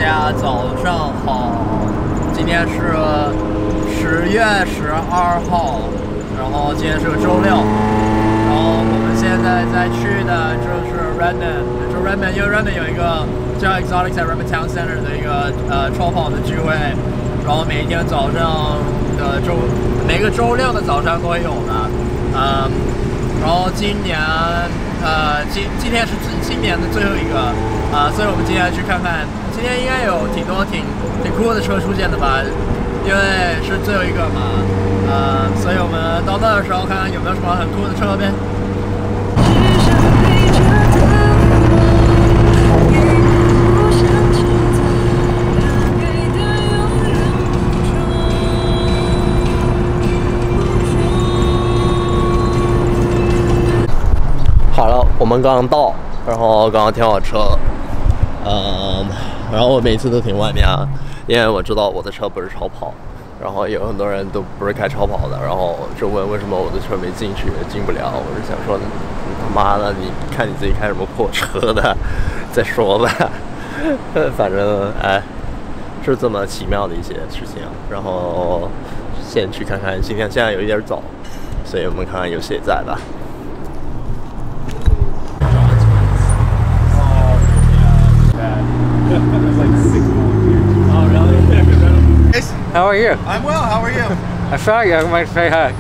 家早上好，今天是10月12号，然后今天是个周六，然后我们现在在去的就是 Redmond， 就 Redmond， 因为 Redmond 有一个叫 Exotic 在 Redmond Town Center 的一个超跑的聚会，然后每天早上的每个周六的早上都会有的，然后今天是今年的最后一个，所以我们今天去看看，今天应该有挺酷的车出现的吧，因为是最后一个嘛，所以我们到那的时候看看有没有什么很酷的车呗。好了，我们刚刚到，然后刚刚停好车，然后我每次都停外面啊，因为我知道我的车不是超跑，然后有很多人都不是开超跑的，然后就问为什么我的车没进不了，我是想说，他妈的，你看你自己开什么破车的，再说吧，反正哎，是这么奇妙的一些事情，然后先去看看，今天现在有一点早，所以我们看看有谁在吧。 How are you? I'm well. How are you? I saw you. I might say hi.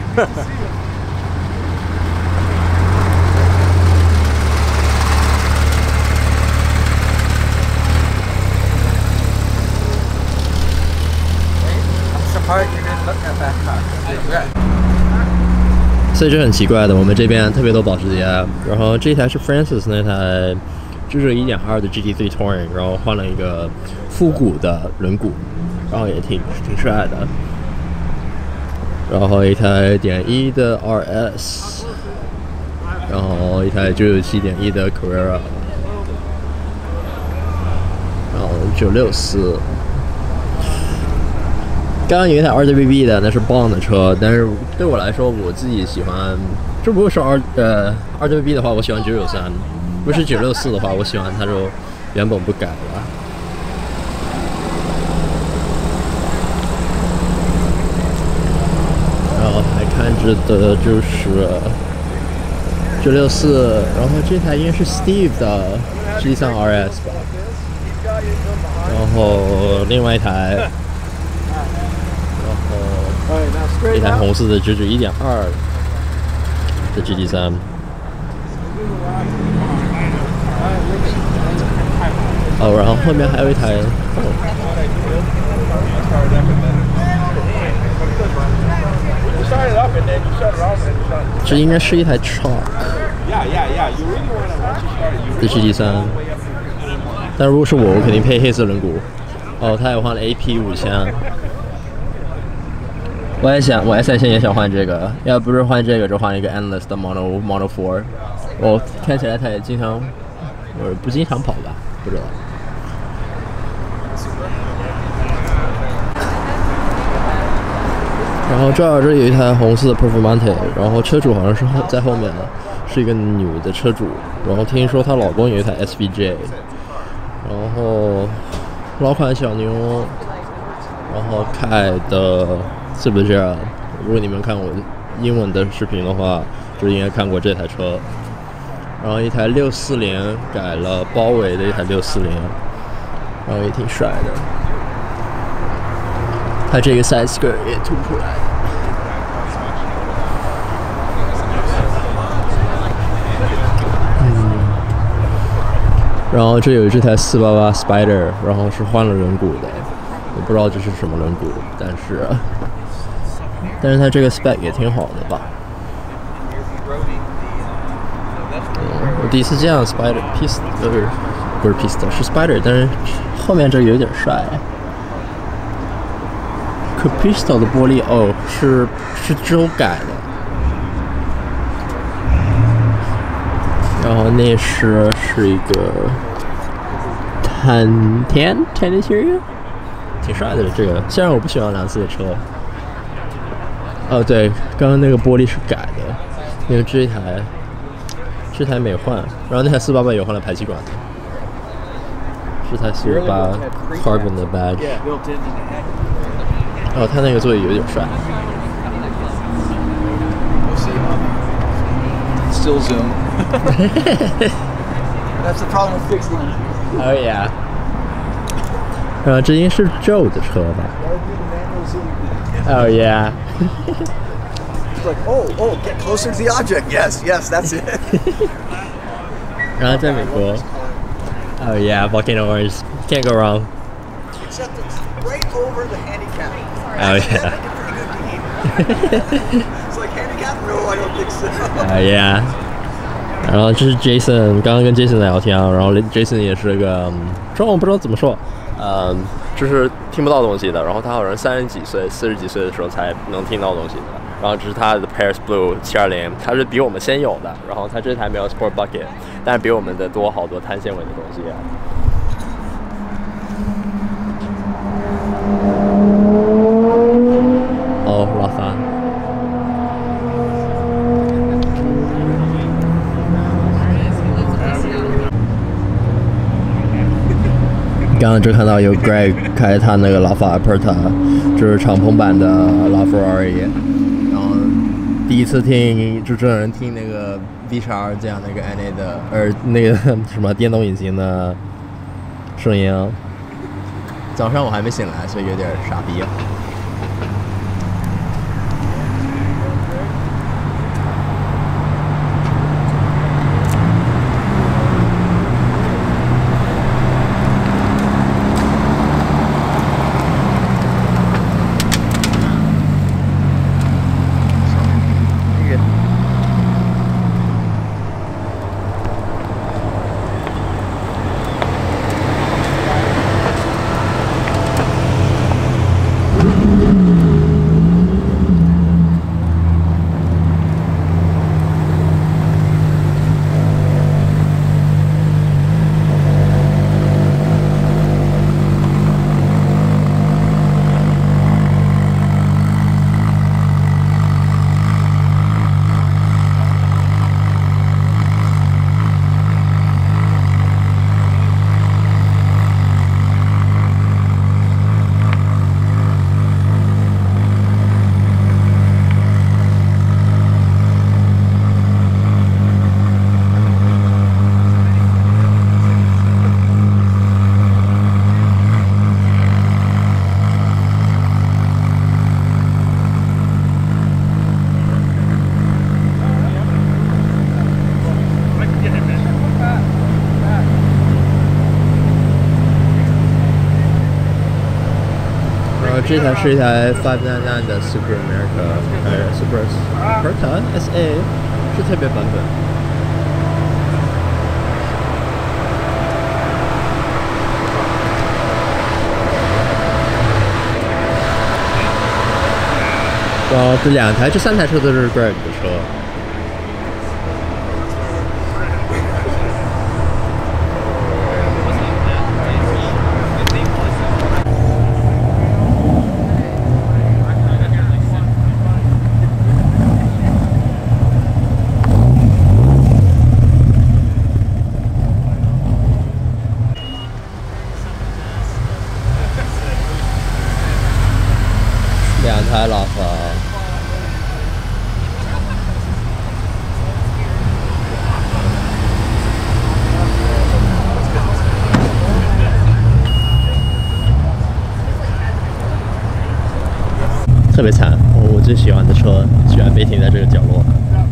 I'm surprised you didn't look at that car. 所以这很奇怪的，我们这边特别多保时捷，然后这一台是 Francis 那台，就是 1.2 的 GT3 Touring， 然后换了一个复古的轮毂，然后也挺帅的。然后一台1.1的 RS， 然后一台997.1的 Carrera， 然后964。刚刚有一台 RWB 的，那是 Bond 的车，但是对我来说，我自己喜欢。这如果是RWB 的话，我喜欢993；如果是964的话，我喜欢它就原本不改了。然后还看着的就是964，然后这台应该是 Steve 的 G3 RS 吧，然后另外一台。一台红色的1.2的 GT3，然后后面还有一台，这应该是一台 Chalk 的 GT3，但如果是我肯定配黑色轮毂。他也换了 AP5000。我也想换这个，要不是换这个，就换一个 Endless 的 Model 4。我看起来他也不经常跑吧，不知道。然后这里有一台红色的 Performante， 然后车主好像是在后面，是一个女的车主。然后听说她老公有一台 SVJ， 然后老款小牛，然后开的。是不是这样？如果你们看我英文的视频的话，就应该看过这台车。然后一台640改了包围的一台640，然后也挺帅的。它这个 side skirt 也凸出来了。然后这有这台488 Spider， 然后是换了轮毂的，我不知道这是什么轮毂，但是它这个 spec 也挺好的吧。我第一次见到 Spider Pista， 不是 Pista， 是 Spider， 但是后面这个有点帅。可 Pista 的玻璃是周改的，然后那是一个10 Interior， 挺帅的这个。虽然我不喜欢蓝色的车。对，刚刚那个玻璃是改的，因为这台没换，然后那台488也换了排气管。 是台48 Carbon 的 badge。哦，他那个座椅有点帅。 Still zoom. That's the problem with fixed lens. Oh yeah. 这应该是 Joe 的车吧 ？Oh yeah. It's like, oh, get closer to the object. Yes, that's it. 然后在美国 ，Oh yeah, volcanoes can't go wrong. Except it's right over the handicap. Oh yeah. It's like handicap? No, I don't think so. Oh yeah. 然后这是 Jason， 刚刚跟 Jason 聊天啊，然后 Jason 也是个中文不知道怎么说，就是听不到东西的。然后他好像30几岁、40几岁的时候才能听到东西的。然后这是他的 Paris Blue 720，它是比我们先有的。然后它这台没有 Sport Bucket， 但是比我们的多好多碳纤维的东西啊。哦，老范。刚刚就看到有 Greg 开他那个老法 Aperta， 就是敞篷版的老 Ferrari， 然后第一次听就真人听那个 V12这样的一个 NA 的，那个什么电动引擎的声音啊。早上我还没醒来，所以有点傻逼。这台是一台599的 Super America， Super Aperta SA， 是特别版本。然后这3台车都是 Greg 的车。2台老法，特别惨。我最喜欢的车居然被停在这个角落。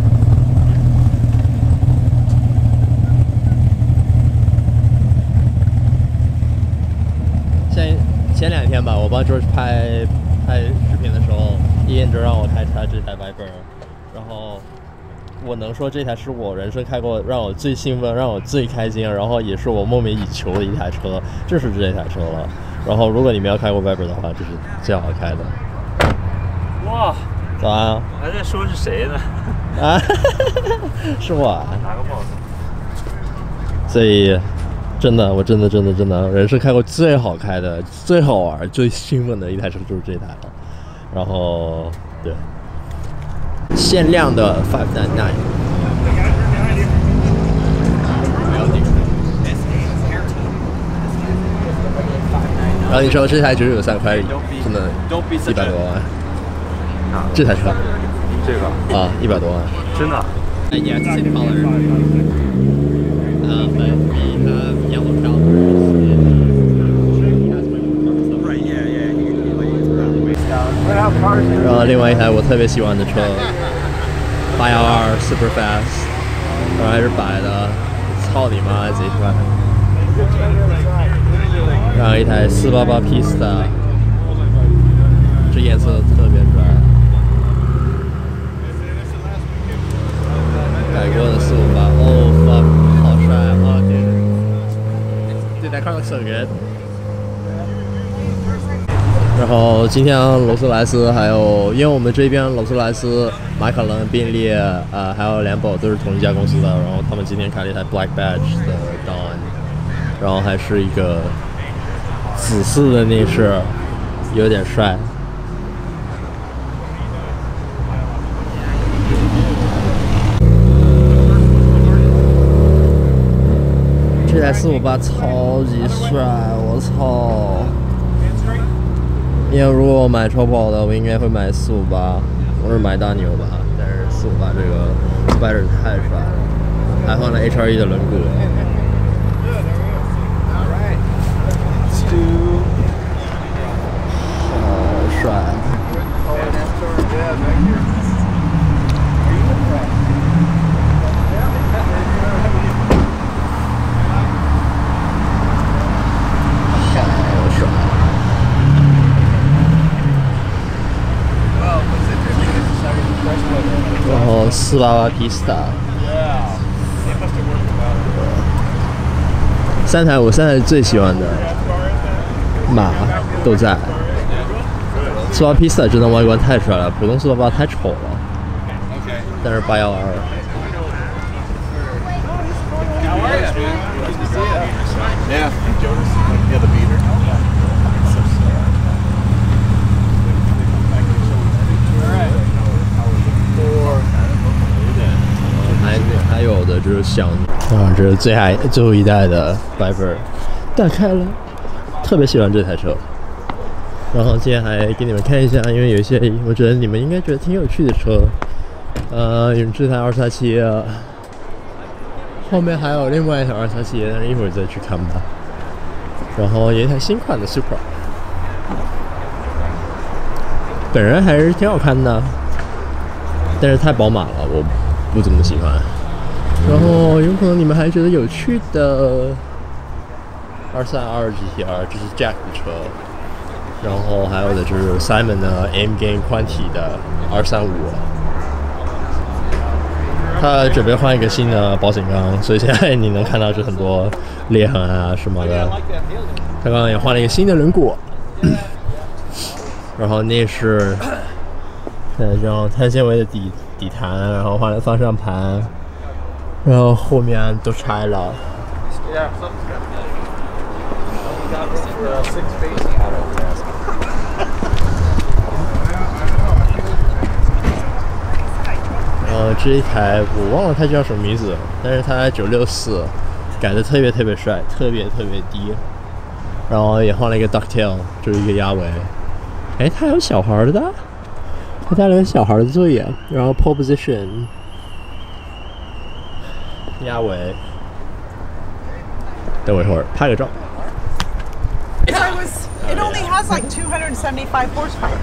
前2天吧，我帮 George 拍视频的时候，伊恩就让我开这台 Viper， 然后我能说这台是我人生开过让我最兴奋、让我最开心，然后也是我梦寐以求的一台车，就是这台车了。然后如果你没有开过 Viper 的话，这是最好开的。 哇， 早安啊！ 我还在说是谁呢？ 啊，是我啊。 拿个帽子。 所以。我真的，人生开过最好开的、最好玩、最兴奋的一台车就是这台了。然后，对，限量的599。 后你说这台993块真的100多万，这台车这个啊100多万， 真的。 Yeah, it's the same color. But we have yellow calipers. Right, yeah. 然后另外一台我特别喜欢的车，812 Super Fast， 然后还是白的，操你妈贼帅。然后一台488 Pista， 这颜色特别帅。改过的458，哦 fuck， 好帅啊！这台 car looks so good。然后今天劳斯莱斯还有，因为我们这边劳斯莱斯、马卡伦、宾利，还有兰博都是同一家公司的，然后他们今天开了一台 Black Badge 的 Dawn， 然后还是一个紫色的内饰，有点帅。这台458超级帅，我操！因为如果我买超跑的，我应该会买458，或者买大牛吧。但是458这个 Spider 太帅了，还换了 HRE 的轮毂。好帅！然后488 Pista， 三台我最喜欢的马都在。488 Pista 真的外观太帅了，普通488太丑了。但是812。 Yeah, yeah, the beater. 还有的就是像这是最后一代的 Viper， 打开了，特别喜欢这台车。然后今天还给你们看一下，因为有一些我觉得你们应该觉得挺有趣的车，有这台247，后面还有另外一台247，但是一会儿再去看吧。然后有一台新款的 Supra， 本人还是挺好看的，但是太宝马了，我不怎么喜欢。然后有可能你们还觉得有趣的232 GTR， 这是 Jack 的车。然后还有的就是 Simon 的 M Game 宽体的235，他准备换一个新的保险杠，所以现在你能看到就很多裂痕啊什么的。他刚刚也换了一个新的轮毂，然后内饰，这种碳纤维的底盘，然后换了方向盘，然后后面都拆了。这一台我忘了它叫什么名字，但是它964改的特别帅，特别低，然后也换了一个 ducktail， 就是一个鸭尾。哎，它有小孩的，它带了个小孩的座椅，然后 pole position， 鸭尾。等我一会儿拍个照。 It only has like 275 horsepower.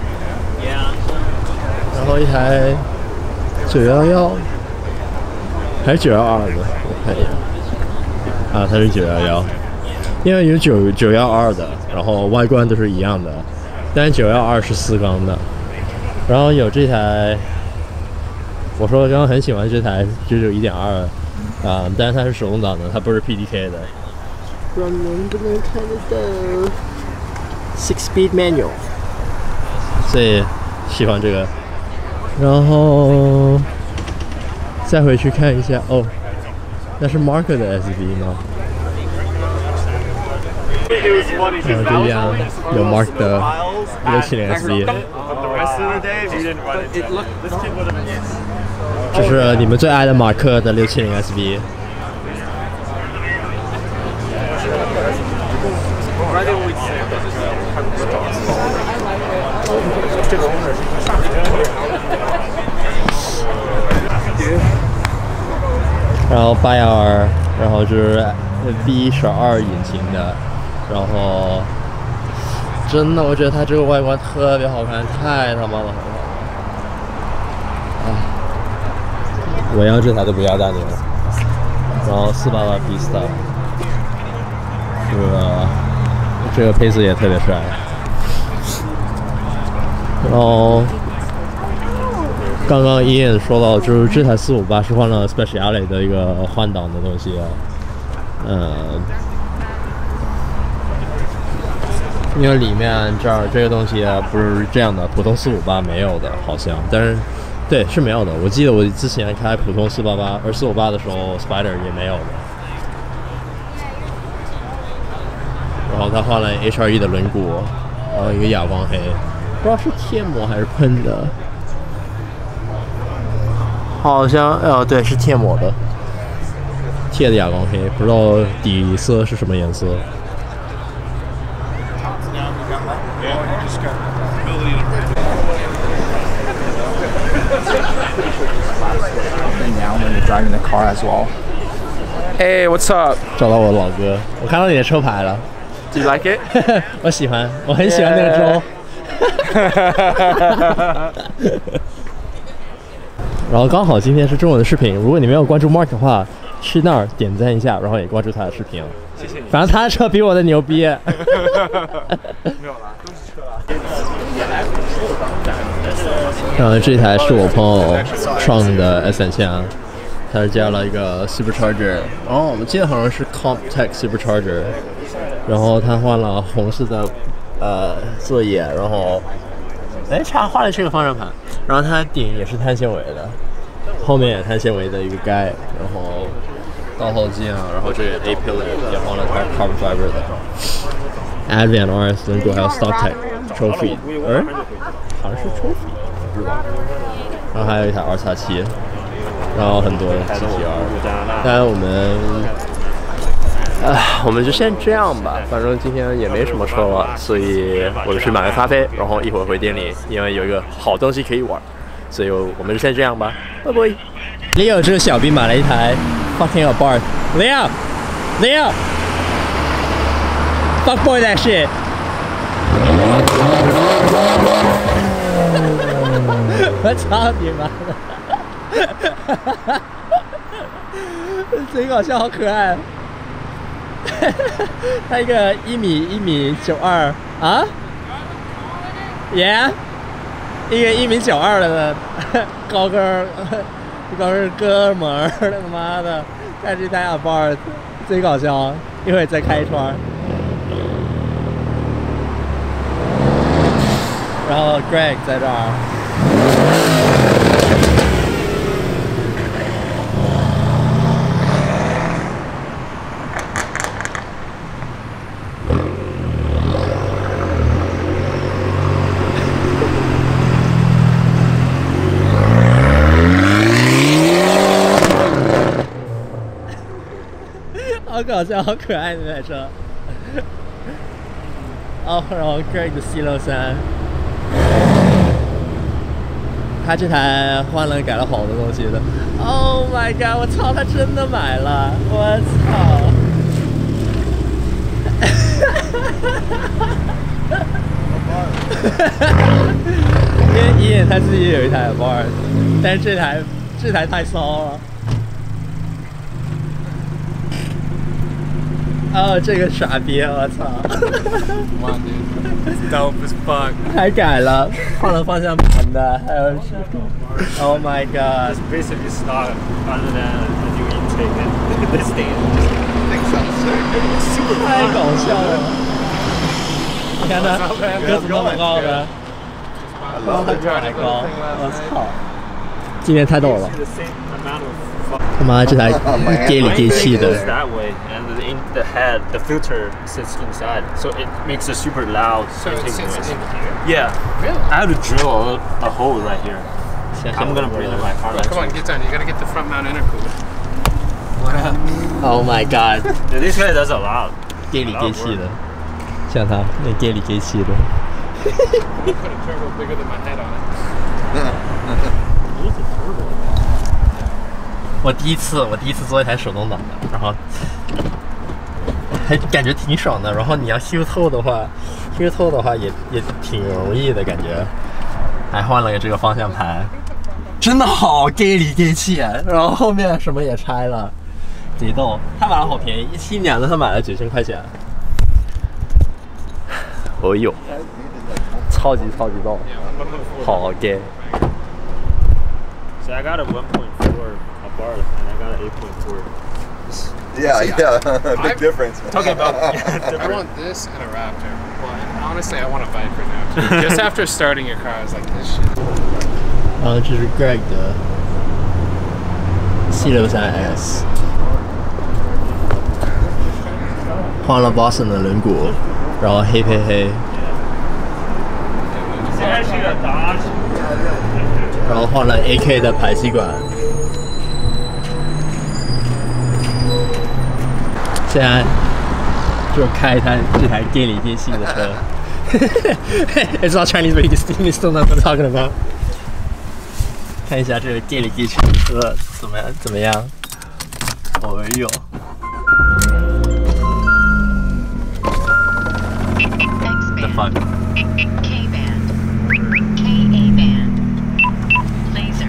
然后一台911还是912的，我看一眼啊，它是911，因为有912的，然后外观都是一样的，但是912是4缸的。然后有这台，我说刚刚很喜欢这台991.2，但是它是手动挡的，它不是 PDK 的。不知道能不能看得到 6-speed manual， 所以喜欢这个。然后再回去看一下，哦，那是 Mark 的 SV 吗？这边有 Mark 的670 SV。这是你们最爱的马克的670 SV。 然后812，然后是 V12引擎的，然后真的我觉得它这个外观特别好看，太他妈的好看了。我要这台都不要大牛。然后488 Pista， 这个配色也特别帅。然后刚刚Ian说到，就是这台458是换了 Speciale 的一个换挡的东西，因为里面这儿这个东西不是这样的，普通458没有的，好像，但是对是没有的。我记得我之前开普通488而458的时候 ，Spider 也没有的。然后它换了 HRE 的轮毂，然后一个哑光黑，不知道是贴膜还是喷的。好像对，是贴膜的，贴的哑光黑，不知道底色是什么颜色。 And now when you're driving the car as well. Hey, what's up? 找到我老哥，我看到你的车牌了。 Do you like it? 我喜欢，我很喜欢那个州。然后刚好今天是中文的视频，如果你没有关注 Mark 的话，去那儿点赞一下，然后也关注他的视频。 谢谢你。 反正他的车比我的牛逼。 没有啦，都是车啦。 然后这台是我朋友创的 S3000，它是加了一个 Supercharger， 我们记得好像是 Comptech Supercharger， 然后它换了红色的座椅，然后换了这个方向盘，然后它的顶也是碳纤维的，后面也碳纤维的一个盖，然后倒后镜，然后这个 A pillar 也换了它 carbon fiber 的 Advan RS 轮毂，还有 StockTech Trophy， 好像是 Trophy， 不知道。然后还有一台287，然后很多的 GTR。当然我们就先这样吧，反正今天也没什么车了，所以我就去买个咖啡，然后一会儿回店里，因为有一个好东西可以玩，所以我们就先这样吧，拜拜。Leo 这个小兵买了一台 fucking Abarth，Leo fuck boy that shit。我操你妈的！贼搞笑，好可爱。他一个1米92啊 ，Yeah， 一个1米92的高个哥们儿，他妈的，开这台 Abarth， 贼搞笑。一会儿再开一圈。然后 Greg 在这儿。好搞笑，好可爱的那台车。然后 Greg 的 C63，他这台换了改了好多东西的。Oh my god！ 我操，他真的买了！我操！因为Ian他自己也有一台 Abarth， 但是这台太骚了。这个傻逼，我操 Come on, dude. It's dope as fuck. 还改了，换了方向盘的，还有Oh my god! It's basically stock other than a new intake and this thing. 太搞笑了！你看他个子那么高的，他比我还高，我操！今天太逗了。他妈这台 gay 里 gay 气的。 That way, and the head, the filter sits inside, so it makes a super loud intake noise. Yeah, really? I have to drill a hole right here. I'm gonna bring it in my car. Come on, get down. You gotta get the front mount intercooler. What up? Oh my god! This guy does a lot. gay 里 gay 气的， 像他那 gay 里 gay 气的。我第一次做一台手动挡的，然后还感觉挺爽的。然后你要修透的话也挺容易的感觉。还换了个这个方向盘，真的好 gay 里 gay 气。然后后面什么也拆了，贼逗。他买了好便宜，17年的他买了9000块钱。哦呦，超级逗，好 gay。 So I got a 1.4 Abarth and I got an 8.4. Yeah, big difference. Talking about I want this and a Raptor, but honestly, I want a Viper now too. Just after starting your car, I was like, this shit. 然后这是 Greg 的763S， 换了 Boston 的轮毂，然后黑配黑，然后换了 AK 的排气管。现在就开这台 gay 里 gay 气的车。It's not Chinese, but you still know what I'm talking about. 看一下这个 gay 里 gay 气的车怎么样？哦呦！ The fuck? K band, KA band, laser,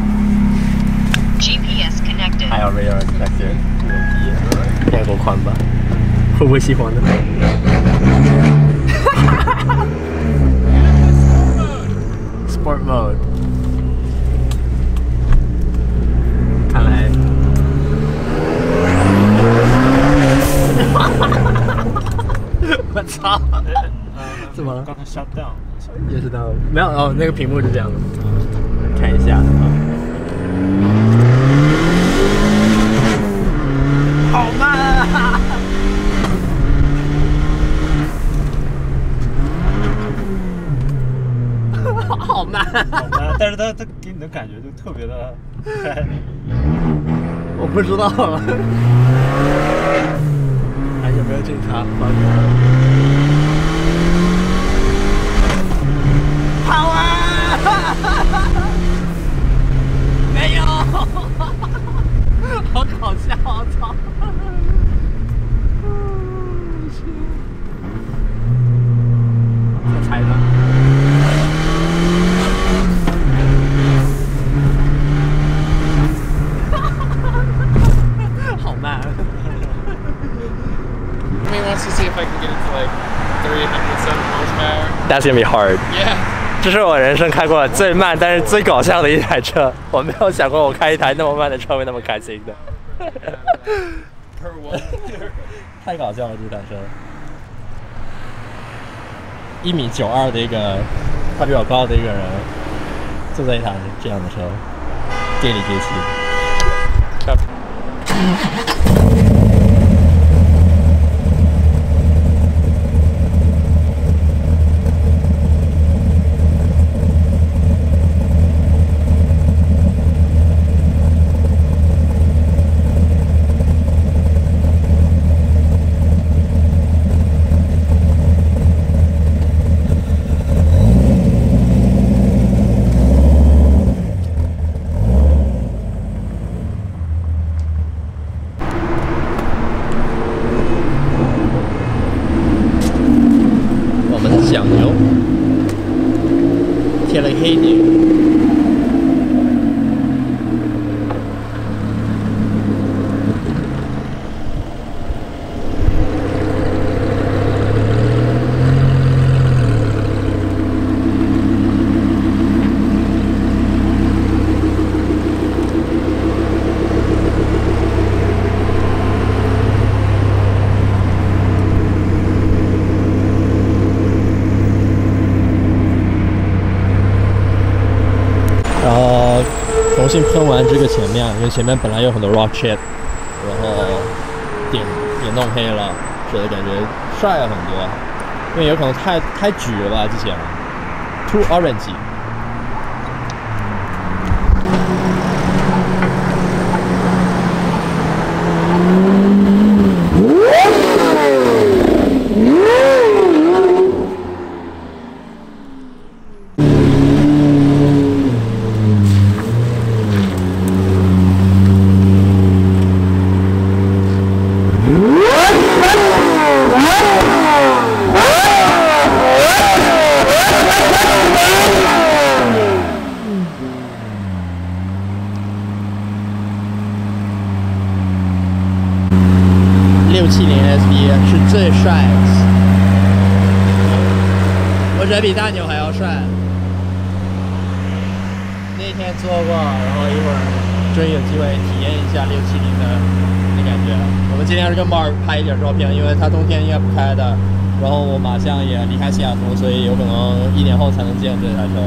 GPS connected. 还有 radar detector， 牛逼，应该够宽吧？会不会熄火呢？Sport mode， 看来，我操！怎么了？ 刚才 shut down。 也是到没有哦，那个屏幕是这样的，看一下啊。好慢啊！好慢， 好慢，但是它给你的感觉就特别的， 我不知道了。还有没有警察？跑啊！没有，好搞笑，我操！我猜的。好慢。 I mean, wants to see if I can get it to like 307 horsepower. That's gonna be hard. Yeah. 这是我人生开过最慢，但是最搞笑的一台车。我没有想过我开一台那么慢的车会那么开心的。太搞笑了这台车。1.92米的一个，他比我高的一个人，坐在一台这样的车，gay里gay气。酱油，贴了黑底。然后重新喷完这个前面，因为前面本来有很多 rock chip， 然后点也弄黑了，觉得感觉帅了很多。因为有可能太橘了吧，之前 too orange。 帅，我觉得比大牛还要帅。那天坐过，然后一会儿终于有机会体验一下670的感觉。我们今天是跟Mark拍一点照片，因为他冬天应该不开的。然后我马上也离开西雅图，所以有可能1年后才能见这台车。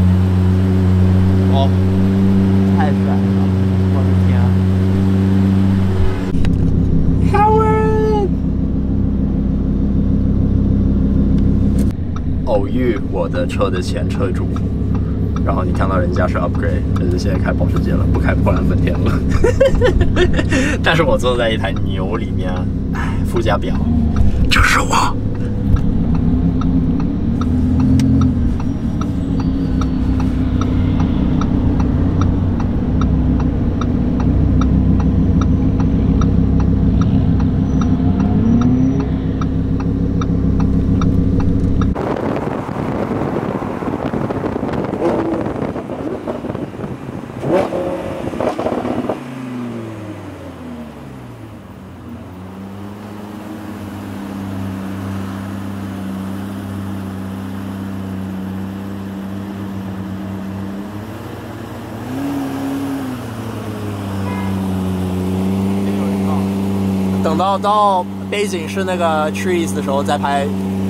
哦，太帅了！我的天！Howard， 偶遇我的车的前车主。然后你看到人家是 upgrade， 就是现在开保时捷了，不开波兰本田了。但是我坐在一台牛里面，哎，副驾表，这是我。等到背景是那个 trees 的时候再拍